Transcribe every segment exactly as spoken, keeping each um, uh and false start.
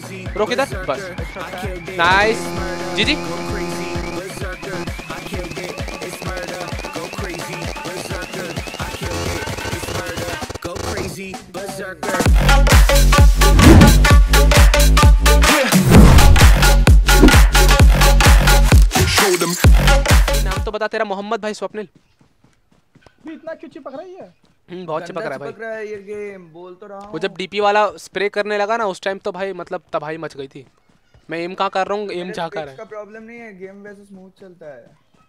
रोक इधर बस। Nice G G. नाम तो बता तेरा। मोहम्मद भाई स्वप्निल। इतना क्यों चिपक रही है? हम्म बहुत चिपक रहा है भाई। चिपक रहा है ये गेम, बोल तो रहा हूं। वो जब डीपी वाला स्प्रे करने लगा ना उस टाइम तो भाई मतलब तबाही मच गई थी। मैं एम कहाँ कर रहा हूँ, एम जा कर रहा है। का प्रॉब्लम नहीं है, गेम वैसे स्मूथ चलता है।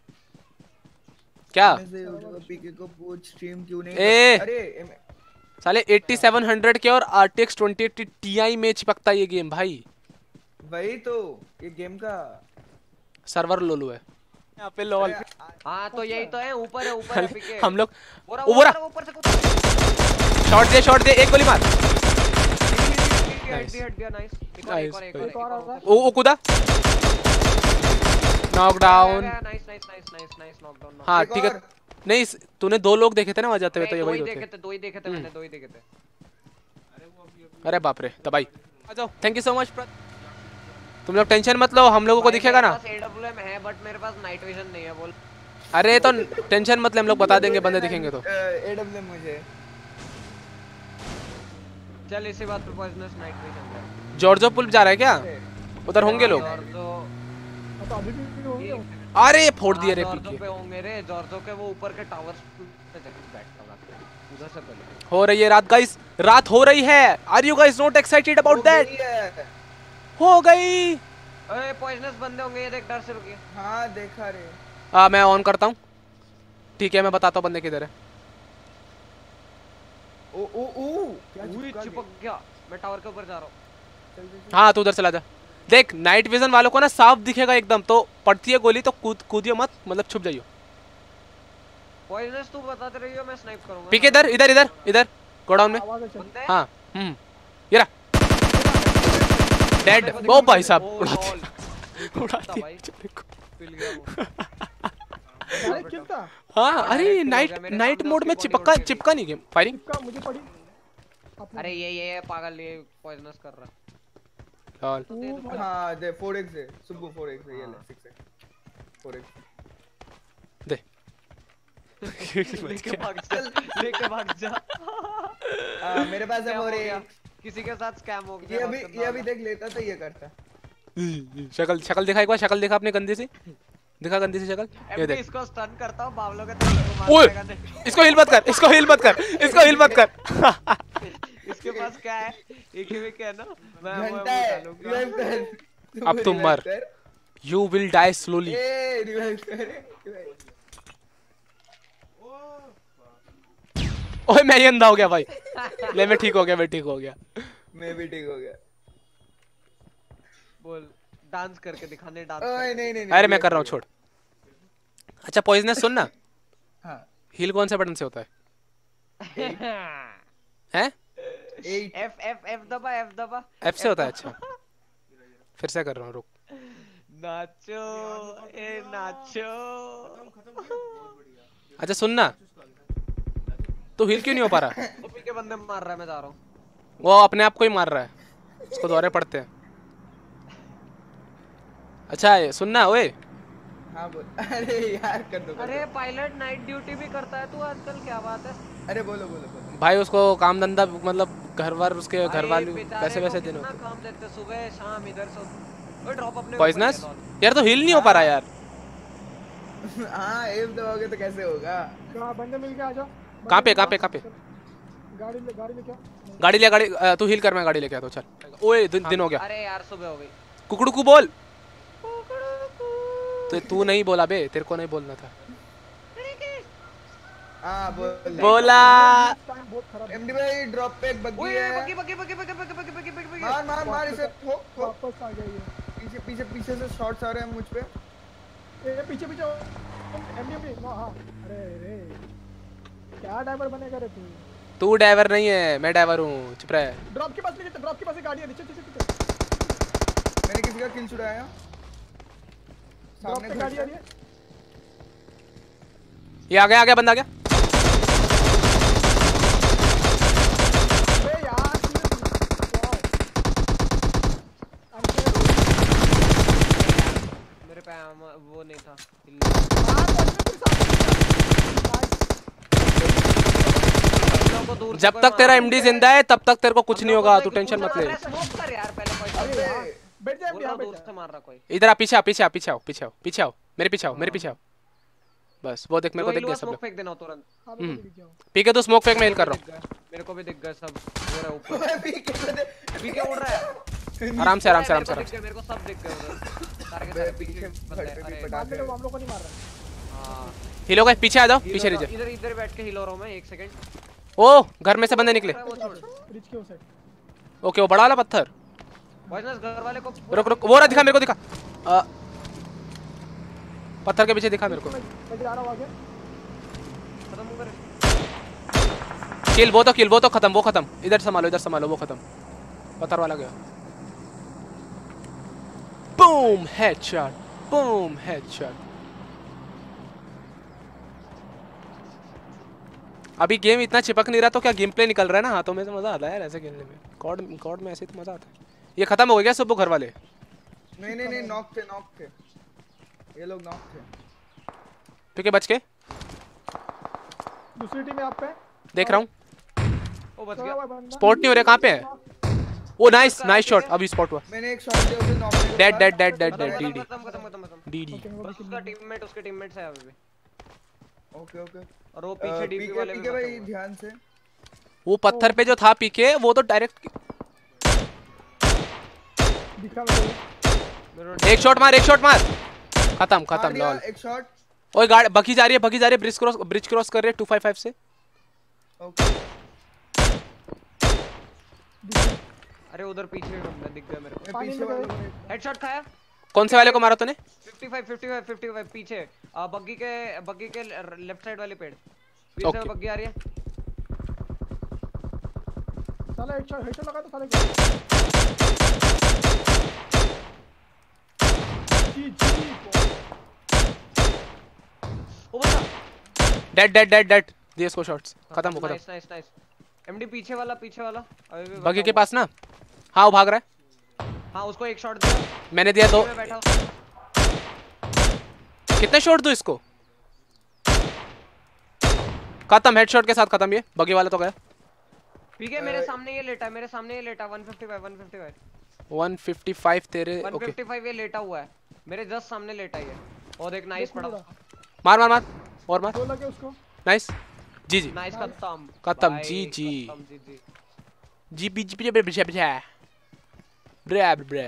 क्या पीके को पूछ स्ट्रीम क्यों नहीं। ए अरे साले एटी सेवन हंड्रेड के और आरटीएक्स ट्वेंटी एटी टीआई में चिपकता है ये गेम भाई। वही तो ये गेम का सर्वर लोलू है यहाँ पे। लॉल हाँ तो यही तो है। ऊपर है ऊपर है पीके। हम लोग ऊपर ऊपर से कुछ शॉट दे शॉट दे एक गोली मार। नाइस हट गया। नाइस एक और एक और एक और ओ ओ कूदा knock down. Nice nice nice nice nice knock down. हां ठीक है। नहीं तूने दो लोग देखे थे ना वहां जाते हुए तो ये वही दो देखे थे। दो ही देखे थे मैंने, दो ही देखे थे। अरे बाप रे तबाही। आ जाओ। Thank you so much. तुम लोग टेंशन मत लो, हम लोगों को दिखेगा ना। मेरे पास एडब्ल्यूएम है बट मेरे पास नाइट विजन नहीं है। बोल। अरे तो टेंशन मत ले, हम लोग बता देंगे बंदे दिखेंगे तो। एडब्ल्यूएम मुझे चल इसी बात पे पॉइजनस नाइट विजन। जॉर्जो पुल जा रहा है क्या? उधर होंगे लोग। अरे फोड़ दिए रे पीके पे होंगे रे। जॉर्जो के वो ऊपर के टावर्स पे बैठता है उधर से पहले। हो रही है रात गाइस, रात हो रही है। Are you guys not excited about that? हो गई। अरे पॉइजनस बंदे होंगे ये देख। डर से रुकिए। हां देखा रे। हां मैं ऑन करता हूं। ठीक है मैं बताता हूं बंदे किधर है। ओ ओ ओ क्या चिपक गया। मैं टावर के ऊपर जा रहा हूं। हां तू उधर चला जा। देख नाइट विजन वालों को ना साफ दिखेगा एकदम, तो पड़ती है गोली तो कूद कूदियो मत, मतलब छुप जाइयो। पॉइजनस तू बताते रहियो मैं स्नाइप करूंगा। पीके इधर इधर इधर इधर गोडाउन में। हां हम्म ये रहा डेड। ओ भाई साहब उड़ा दिया उड़ा दिया पिल गया वो। अरे कितना? हां अरे नाइट नाइट मोड में चिपका चिपका नहीं गेम। फायरिंग मुझे पड़ी। अरे ये ये पागल ये पॉइजनस कर रहा। लॉल हां दे फोर एक्स है सुबह। फोर एक्स है ये ले सिक्स एक्स फोर एक्स दे। लेके भाग जा लेके भाग जा। आ, मेरे पास है फोर एक्स। किसी के साथ स्कैम हो गया। ये अभी ये अभी देख लेता तो ये करता। शक्ल शक्ल दिखा एक बार। शक्ल दिखा अपने गंदे से। दिखा गंदी सी शक्ल। ये देख इसको स्टन करता हूं बावलों के तरफ को मारने का। इसको हिल मत कर, इसको हिल मत कर, इसको हिल मत कर। इसके पास क्या है? एक ही में क्या है ना मैं वो डालूंगा। अब तुम मर। You will die slowly. ए रिवाइव कर। ओए मैं ही अंधा हो गया भाई। ले मैं ठीक हो गया, मैं ठीक हो गया। मैं भी ठीक हो गया। बोल डांस करके दिखाने। डांस ओए नहीं नहीं अरे मैं कर रहा हूँ छोड़। अच्छा पॉइजनस सुन ना। हाँ हील कौन से बटन से होता है? हैं? एफ एफ एफ दबा एफ दबा एफ से होता है। अच्छा फिर से कर रहा हूँ रुक। नाचो ए नाचो। अच्छा सुन ना, तू हील क्यों नहीं हो पा रहा? वो पीके बंदे मार रहा है मैं जा रहा हूँ। वो अपने आप को ही मार रहा है, उसको दौरे पड़ते हैं। अच्छा सुनना ओए। हाँ बोल। अरे यार कर दो, कर अरे दो। पायलट नाइट ड्यूटी भी करता है तू आजकल, क्या बात है? अरे बोलो बोलो बोलो। भाई उसको काम धंधा मतलब घर बार उसके घर वाले पैसे वैसे देने होते। काम देते सुबह शाम इधर से। ओए ड्रॉप अपने पॉइजनस यार तो हील नहीं हो पा रहा यार। हाँ एफ दबाओगे तो कैसे होगा? कहां बंदे मिल गया? आजा। कहां पे कहां पे कहां पे? गाड़ी ले गाड़ी ले क्या? गाड़ी ले गाड़ी तू हील कर, मैं गाड़ी लेके आता हूं चल। ओए दिन, दिन हो गया। अरे यार सुबह हो गई। कुकड़ू को बोल। तो तू नहीं बोला बे, तेरे को नहीं बोलना था। हां बोल बोला। एमडी भाई ड्रॉप पे एक बग्गी है। बग्गी बग्गी बग्गी बग्गी बग्गी बग्गी बग्गी बग्गी मार मार मार इसे। ठोक ठोक। वापस आ गया ये। पीछे पीछे पीछे से शॉट्स आ रहे हैं मुझ पे। ए पीछे पीछे एमडी एमडी। हां अरे रे क्या ड्राइवर बनेगा रे तू? तू ड्राइवर नहीं है, मैं ड्राइवर हूं। चुप रह। ड्रॉप के पास नहीं, ड्रॉप के पास एक गाड़ी है नीचे नीचे नीचे। मैंने किसी का किल छुड़ाया। सामने गाड़ी आ रही है। ये आ गया आ गया बंदा आ गया। पे आम- वो नहीं था। हाँ, तो अच्छा फिर सामने लोगों को दूर से जब कोई तक तेरा मार- एमडी जिंदा है तब तक तेरे को कुछ हम नहीं लोग होगा, को तू तो टेंशन दूर मत से ले। मार रहा है, smoke कर यार पहले कोई अरे तो। हाँ, बैठ जा बोल यहाँ रहा हूँ, बैठ दूर जा। से मार रहा कोई। इधर आ, पीछे आ, पीछे आ, पीछे आओ, पीछे आओ, पीछे आओ, पीछे आओ, मेरे पीछे आओ, मेरे पीछे आओ। बस वो देख, मेरे जो को दिख हिल गया हुआ सब smoke लोग। फेंक देना तुरंत। हाँ, मेरे को भी दिख गया वो। पीके तू स्मोक फेंक, मैं हिल कर रहा दिख गए, मेरे को भी दिख गए सब। हो रहा है ऊपर। ओए, पीके से दे- पीके उड़ रहा है। हूँ। आराम से, आराम से, आराम से, मेरे आराम को से। दिख गए, मेरे को सब दिख गए उधर। सारे के मेरे सारे पीछे पीछे बंदे। घर पे भी अरे पटा बाद में के- लोग हम लोग को नहीं मार रहा। हाँ। हिलो गए, पीछे आ जाओ, Heal पीछे हो रहा- रहिए। इधर इधर बैठ के हिल हो रहा हूँ मैं, एक सेकंड। ओ घर में से बंदे निकले। वो छोड़। रिच के उस साइड। ओके, वो बड़ा वाला पत्थर। बॉयज घर वाले को रुक रुक, वो रहा, दिखा मेरे को, दिखा। अ, पत्थर के पीछे दिखा मेरे को। मैं मैं जा रहा हूँ आगे। खत्म कर। किल, वो तो किल, वो तो खत्म, वो खत्म। इधर संभालो, इधर संभालो, वो खत्म। पत्थर वाला गया। Boom headshot, boom headshot. अभी गेम इतना चिपक नहीं रहा तो क्या गेम प्ले निकल रहा है ना हाथों में, तो मजा आता है यार ऐसे खेलने में। कॉर्ड कॉर्ड में ऐसे तो मजा आता है। ये खत्म हो गया सब वो घर वाले? नहीं नहीं नहीं, नॉक थे, नॉक थे, ये लोग नॉक थे। ठीक है, बच के दूसरी टीम है आप पे। देख रहा हूँ। वो बच चला गया। हुआ है बंदा। स्पॉट नहीं हो रहा, कहाँ पे है? ओ नाइस, नाइस शॉट, अभी स्पॉट हुआ। मैंने एक शॉट दिया उसे, नॉक नहीं डेड हुआ। डेड डेड डेड खत्म डेड, खत्म डीडी खत्म खत्म खत्म खत्म। डीडी। ओके, वो भी बस kill उसका हो गया। टीममेट उसके टीममेट्स है अभी भी। Okay okay. और वो अ, पीछे डीपी पीके वाले भी पीके बचे भाई हुए हैं। ध्यान से। वो पत्थर पे जो था पीके, वो तो डायरेक्ट। दिखा मेरे को। मेरे एक शॉट मार, एक शॉट मार, खत्म मार खत्म। दिया, लॉल। एक शॉट। ओए गाड़ी बकी जा रही है, बकी जा रही है, ब्रिज क्रॉस, ब्रिज क्रॉस कर रही है टू फाइव फाइव से। ओके। अरे उधर पीछे बंदा दिख गया मेरे को। मैं पानी पीछे में वालों गए। को हेडशॉट खाया। कौन से वाले को मारा तूने? पचपन पचपन पचपन पीछे आ, बग्गी के बग्गी के लेफ्ट साइड वाले पेड़। पीछे Okay. में बग्गी आ रही है। साला एक शॉट हेडशॉट लगा तो साले को। जी जी। ओ बच्चा। डेड डेड डेड डेड, दिए इसको शॉट्स, खत्म हो खत्म। Nice nice nice. एमडी पीछे वाला पीछे वाला अभी भी बगी बचा के हुआ। पास ना? हाँ वो भाग रहा है। हाँ उसको एक शॉट दिया। मैंने दिया दो। मैं बैठा। कितने शॉट दूं इसको? खत्म, हेडशॉट के साथ खत्म। ये बगी वाला तो गया। पीके मेरे सामने ये लेटा है, मेरे सामने ये लेटा एक सौ पचपन एक सौ पचपन वन फिफ्टी फाइव तेरे। एक सौ ओके पचपन ये लेटा हुआ है मेरे जस्ट सामने लेटा ही है। और देख नाइस पड़ा। मार मार मार और मार। दो लगे उसको। नाइस, जी जी नाइस खत्म खत्म, भाई, जी जी खत्म, जी जी। जी बी जी बी बी बी ब्रे ब्रे।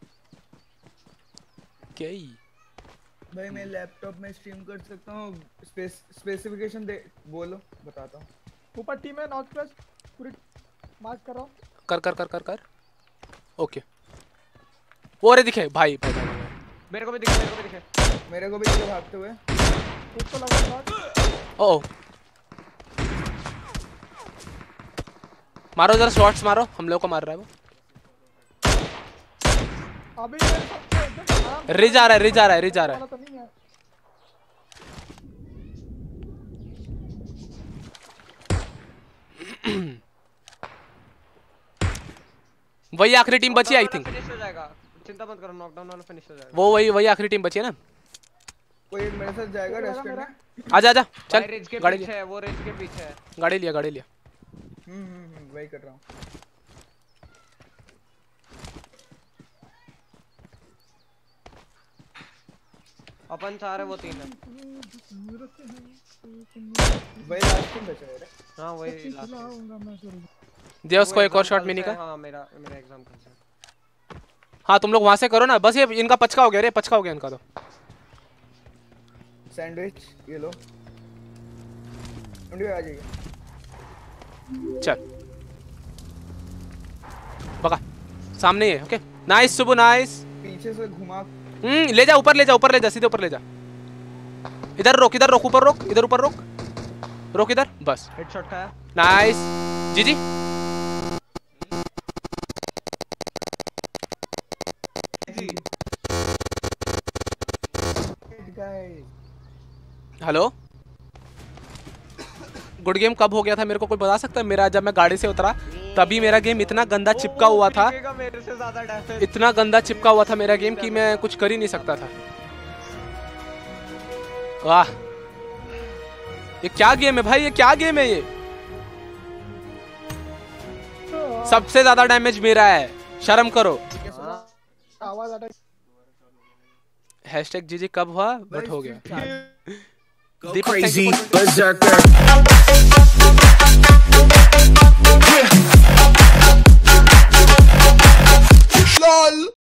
क्या ही भाई मैं लैपटॉप में स्ट्रीम कर सकता हूँ। स्पेस स्पेसिफिकेशन दे बोलो, बताता हूँ। ऊपर टीम है नॉर्थ वेस्ट पूरी मार्क कर रहा हूँ। कर कर कर कर कर। ओके, वो रे दिखे भाई, भाई, भाई, भाई। मेरे को भी दिखे, मेरे को भी दिखे। मेरे को भी दिखे भागते हुए। एक तो लगा शॉट। ओ मारो जरा, शॉट्स मारो, हम लोग को मार रहा है वो। अभी ये सबसे एकदम आराम से- रिज आ रहा है, रिज आ रहा है, रिज आ रहा है। वाला तो नहीं है। वही आखिरी टीम बची आई थिंक। फिनिश हो जाएगा, चिंता मत करो, नॉकडाउन वाला फिनिश हो जाएगा। वो वही वही आखिरी टीम बची है ना। कोई एक मेरे साथ जाएगा लगा रेस्ट मेरा। करने। आजा आजा भाई चल, रिज के गाड़ी पीछे लिया, है, वो रिज के पीछे है। गाड़ी लिया, गाड़ी लिया। हम्म हम्म हम्म वही कर रहा हूँ। अपन चार है, वो तीन है। वही लास्ट टीम बचा है रे। हाँ वही लास्ट है। खिलाऊंगा मैं जरूर। दिया उसको एक और एग्जाम शॉट कल मिनी से का। है, हाँ मेरा मेरा एग्जाम कल से है। हाँ तुम लोग वहां से करो ना, बस ये इनका पचका हो गया रे, पचका हो गया इनका तो। सैंडविच ये लो। आ जाइए। चल बका सामने ही है। ओके नाइस सुबह, नाइस। पीछे से घुमा। हम्म ले जा, ऊपर ले जा, ऊपर ले जा, सीधे ऊपर ले जा। इधर रोक, इधर रोक, ऊपर रोक, इधर ऊपर रोक, रोक इधर, बस। हेडशॉट खाया। Nice G G. Hello, good game कब हो गया था मेरे को कोई बता सकता है? मेरा जब मैं गाड़ी से उतरा तभी मेरा गेम इतना गंदा चिपका हुआ था, मेरे से ज्यादा डैमेज। इतना गंदा चिपका हुआ था मेरा गेम कि मैं कुछ कर ही नहीं सकता था। वाह, ये क्या गेम है भाई, ये क्या गेम है ये? सबसे ज्यादा डैमेज मेरा है, शर्म करो। आवाज आता है। हैशटैग जीजी कब हुआ बट हो गया। Go Deepak, thank you crazy, for- berserker.